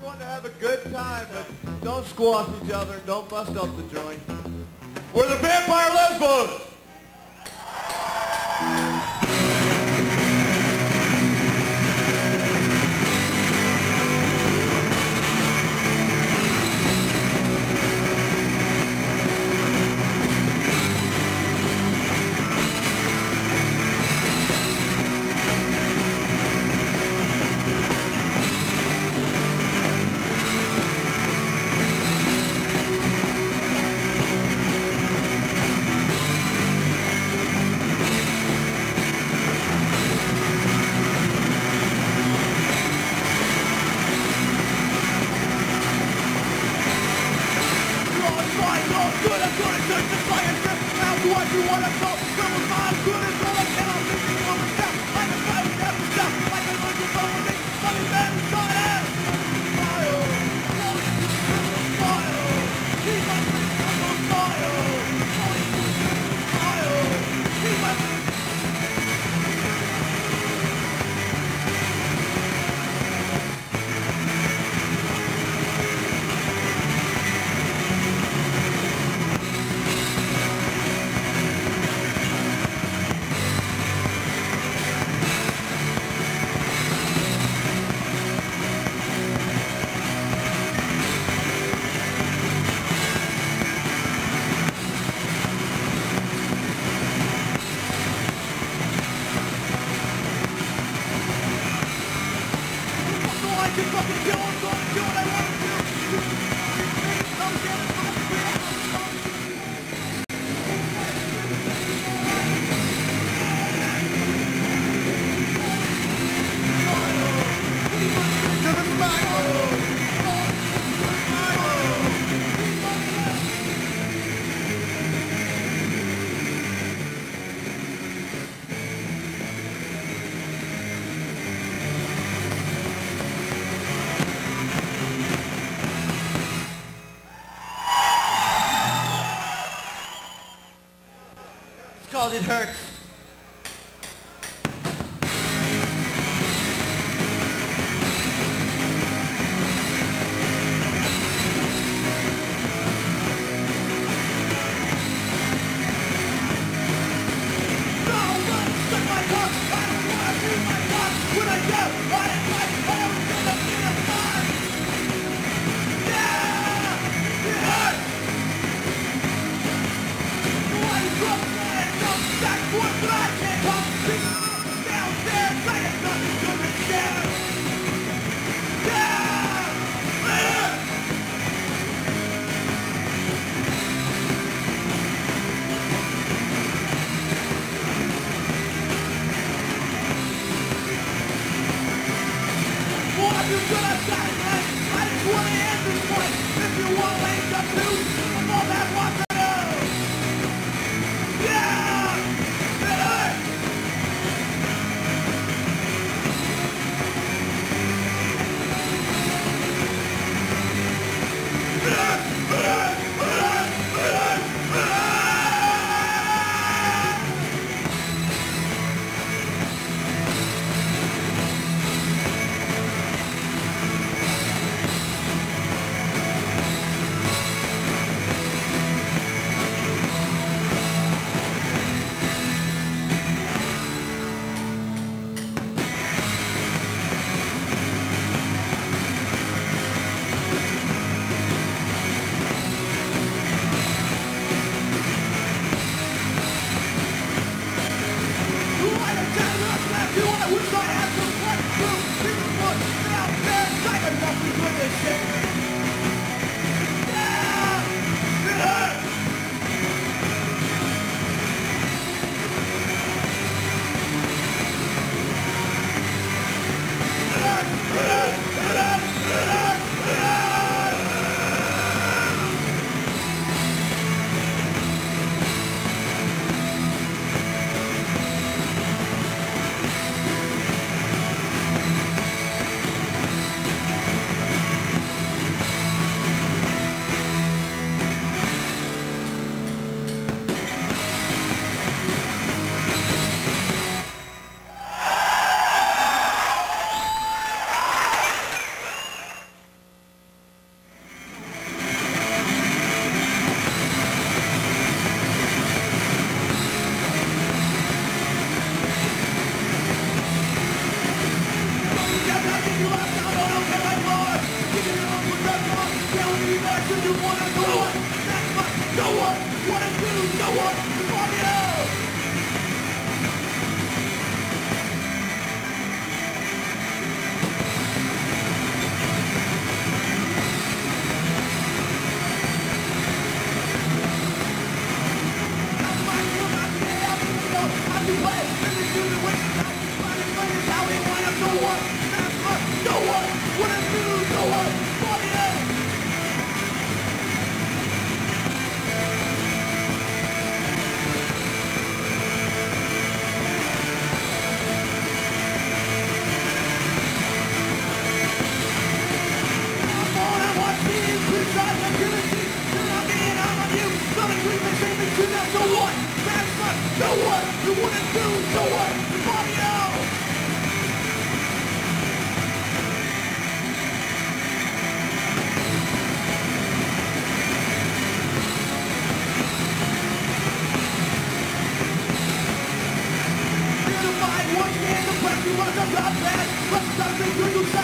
going to have a good time, but don't squash each other. Don't bust up the joint. We're the Vampire Lesbos! What you wanna go? Come on, I'm good as all I can. I'm thinking on the step. Like a fire, step, step. Like a noise of something. Funny man, shot at. Fire. Fire. Keep my face on fire. Fire. Keep my face. I can fucking kill him, gonna do what I want to do. I'm getting called It Hurts. You could have shot it, man. I just want to end this point. If you want to lay up to, I'm all that wants to know. Yeah! It hurts! you want to stop that. But something to you